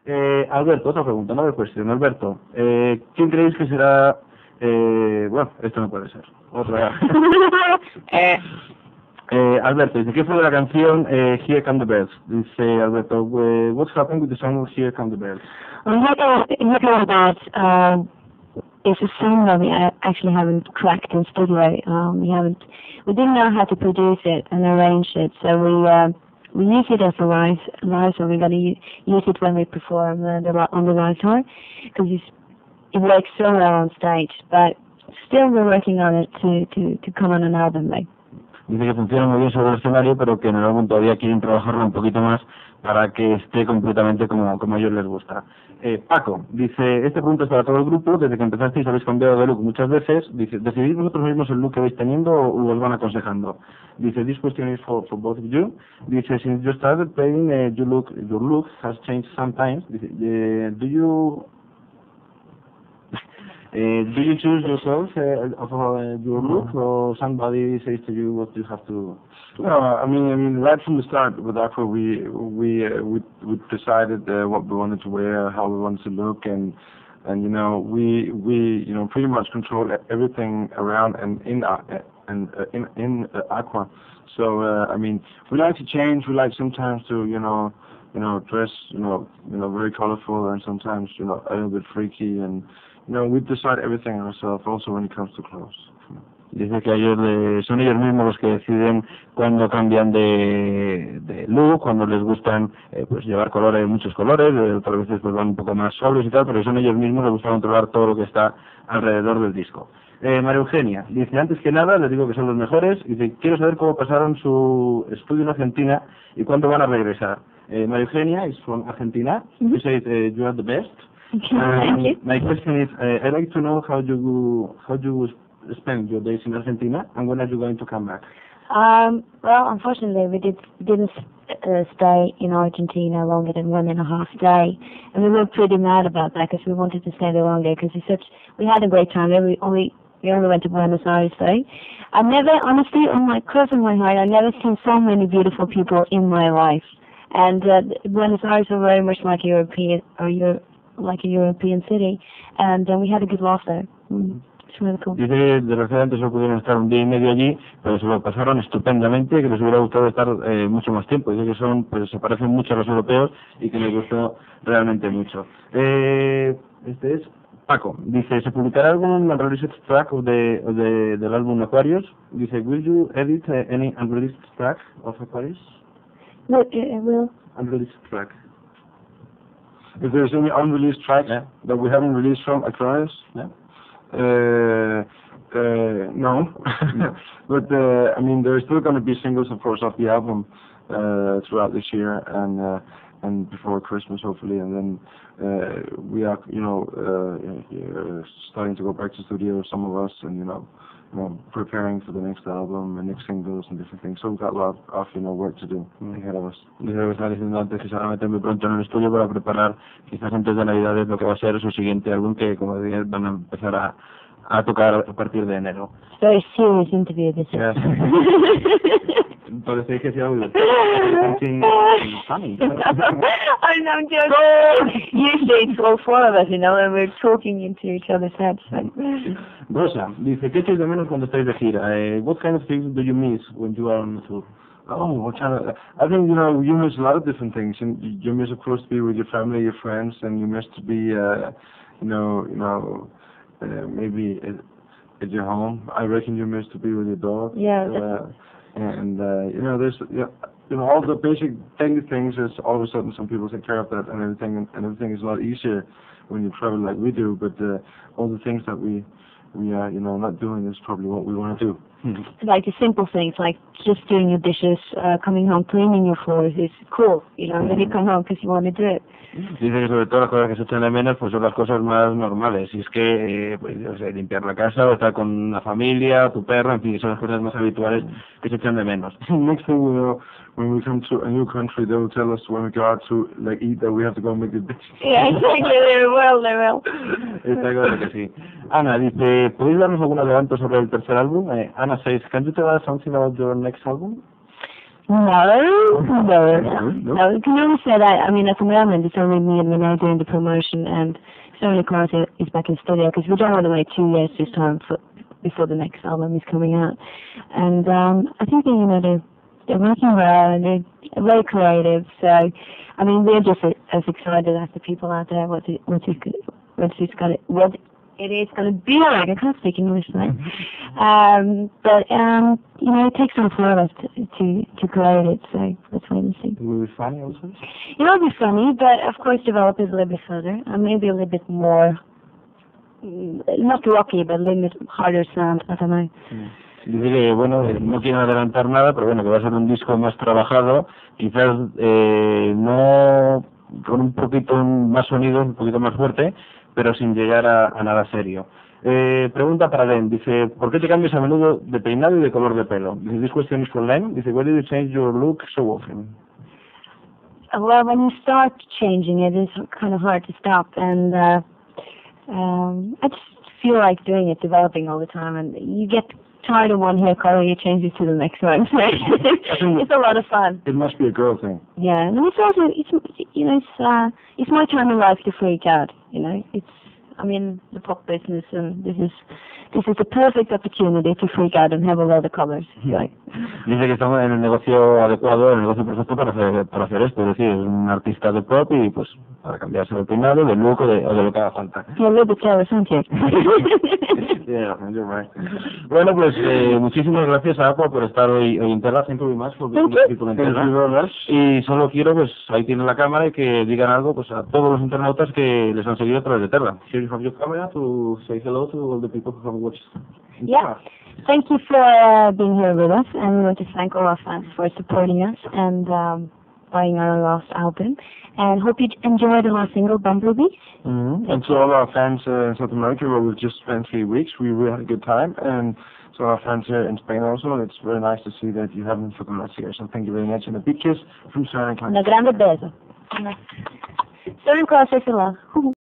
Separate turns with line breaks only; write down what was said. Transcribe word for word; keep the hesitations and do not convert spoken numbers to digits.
Eh, Alberto, otra pregunta, no de cuestión. Alberto, eh, ¿quién creéis que será... Eh, bueno, esto no puede ser. Otra.
eh,
eh, Alberto, dice, ¿qué fue de la canción eh, Here Come the Bells? Dice Alberto, eh, what's happened with the song Here Come the Bells?
well, Here Come Here Come the Bells um, is a song that we actually haven't cracked in studio. Um, we haven't, we didn't know how to produce it and arrange it, so we uh, we use it as a live, live, so we're going to use it when we perform uh, the, on the live tour, because it works so well on stage, but still we're working on it to, to, to come on an album, like.
Dice que funciona muy bien sobre el escenario, pero que en el álbum todavía quieren trabajarlo un poquito más para que esté completamente como, como a ellos les gusta. Eh, Paco, dice, este punto es para todo el grupo, desde que empezasteis habéis cambiado de look muchas veces, dice, ¿decidís vosotros mismos el look que vais teniendo o os van aconsejando? Dice, this question is for, for both of you. Dice, since you started playing, uh, you look, your look has changed sometimes. Dice, uh, do you... Uh, do you choose yourself uh, of uh, your look, or somebody says to you what you have to?
No, I mean, I mean, right from the start with Aqua, we we uh, we we decided uh, what we wanted to wear, how we wanted to look, and and you know, we we you know pretty much control everything around and in uh, and uh, in in uh, Aqua. So uh, I mean, we like to change. We like sometimes to you know you know dress you know you know very colorful, and sometimes you know a little bit freaky and. You know, we decide everything ourselves, also when it comes to clothes.
Dice que ellos de, son ellos mismos los que deciden cuándo cambian de, de look, cuando les gustan eh, pues llevar colores, muchos colores, eh, otras veces pues van un poco más solos y tal, pero son ellos mismos, les gusta controlar todo lo que está alrededor del disco. Eh, María Eugenia, dice, antes que nada, les digo que son los mejores, dice, quiero saber cómo pasaron su estudio en Argentina y cuándo van a regresar. Eh, María Eugenia is from Argentina, mm-hmm. She says, uh, you are the best.
Thank you.
My question is, uh, I'd like to know how you how you spend your days in Argentina, and when are you going to come back?
Um, well, unfortunately, we did, didn't uh, stay in Argentina longer than one and a half day, and we were pretty mad about that because we wanted to stay there longer because we such we had a great time. We only we only went to Buenos Aires, though. I never, honestly, on my cross on my heart, I never seen so many beautiful people in my life, and uh, Buenos Aires was very much like European or Europe. like a European city, and uh, we had a good laugh there. Mm. It's really cool.
Dice que desgraciadamente solo pudieron estar un día y medio allí, pero se lo pasaron estupendamente, que les hubiera gustado estar eh, mucho más tiempo. Dice que son, pues se parecen mucho a los europeos y que les gustó realmente mucho. Eh, este es Paco. Dice, ¿se publicará algún unreleased track of the, of the, del álbum Aquarius? Dice, will you edit uh, any unreleased track of Aquarius?
No, uh, will.
Unreleased track.
If there's any unreleased tracks
yeah.
that we haven't released from Aquarius,
yeah.
uh, uh, no. But uh, I mean, there's still going to be singles, of course, off the album uh, throughout this year and uh, and before Christmas, hopefully. And then uh, we are, you know, uh, uh, starting to go back to studio, some of us, and you know. You know, preparing for the next album and next singles and different things. So we've got a lot of, you know, work to do ahead of us.
Dice que está diciendo antes que se van a meter muy pronto en el estudio para preparar quizás antes de Navidades lo que va a ser su siguiente álbum que, como decía, van a empezar a, a tocar a partir de enero.
Very serious interview this is.
Yeah. Parece que sea algo funny.
I'm not joking. Usually it's all four of us, you know, and we're talking into each other's heads.
Rosa dice, ¿qué echáis de menos cuando estáis de gira? Uh, what kind of things do you miss when you are on tour?
Oh, what kind of, I think, you know, you miss a lot of different things. And you miss, of course, to be with your family, your friends, and you miss to be, uh, you know, you know, uh, maybe at, at your home. I reckon you miss to be with your dog.
Yeah.
Uh, and, uh, you know, there's, you know, you know, all the basic daily things is all of a sudden some people take care of that and everything, and, and everything is a lot easier when you travel like we do, but uh, all the things that we, we are, you know, not doing is probably what we want to do.
Like the simple things, like just doing your dishes, uh, coming home, cleaning your floors is cool, you know, and then you come home because you want to do it.
Dice que sobre todo las cosas que se echan de menos pues son las cosas más normales, y es que eh, pues, o sea, limpiar la casa o estar con la familia, tu perro, en fin, son las cosas más habituales que se echan de menos.
Next thing we know, when we come to a new country, they will tell us when we go out to like eat that we have to go and make the dishes.
Yeah, exactly, they will, they will.
Está claro que sí. Ana dice, ¿podéis darnos algún adelanto sobre el tercer álbum? Eh, Ana says, can you tell us something about your next album?
No, no, no,
No.
no. You can only say that. I mean, at the moment, it's only me and Renee doing the promotion, and Sony Cross is back in studio because we don't want to wait two years this time for, before the next album is coming out. And um, I think that, you know, they're, they're working well and they're very creative. So, I mean, we're just as excited as the people out there. What it, what it, what it's got, what it is going to be like. I can't speak English today. Um, but, um, you know, it takes some four of us to, to, to create it, so let's wait and see.
Will it be funny also?
It'll be funny, but of course develop it a little bit further, and maybe a little bit more, mm, not rocky, but a little bit harder sound, I don't know.
Dice que, bueno, eh, no quieren adelantar nada, pero bueno, que va a ser un disco más trabajado, quizás eh, no con un poquito más sonido, un poquito más fuerte, pero sin llegar a, a nada serio. Eh, pregunta para Len, dice, ¿por qué te cambias a menudo de peinado y de color de pelo? Dice, this question is for Len, dice, why do you change your look so often?
Well, when you start changing it, it's kind of hard to stop, and uh, um, I just feel like doing it, developing all the time, and you get tired of one hair color, you change it to the next one. It's a lot of fun.
It must be a girl thing.
Yeah, and it's also, it's, you know, it's, uh, it's my time in life to freak out, you know, it's, I'm in the pop business, and this is this is a perfect opportunity to freak out and have a lot of colors. Like.
Dice que estamos en el negocio adecuado, en el negocio perfecto para hacer, para hacer esto, es decir, es un artista de pop y pues para cambiarse de peinado, de look o de, o de lo que haga falta.
You're a little bit jealous, aren't you?
Yeah, you're right.
Bueno, pues eh, muchísimas gracias a Aqua por estar hoy, hoy en Terra, thank you very much for being people en Terra. Y solo quiero, pues ahí tienen la cámara y que digan algo pues a todos los internautas que les han seguido a través de Terra. Here you have your camera to say hello to all the people who have watched.
Yeah. Thank you for uh, being here with us, and we want to thank all our fans for supporting us and um, buying our last album. And hope you enjoy the last single, Bumblebees.
Mm-hmm. And to all our fans uh, in South America, where we've just spent three weeks, we really had a good time. And to our fans here in Spain also, it's very nice to see that you haven't forgotten us here. So thank you very much, and a big kiss from Søren Claus.
Un grande beso. Søren Claus is in love.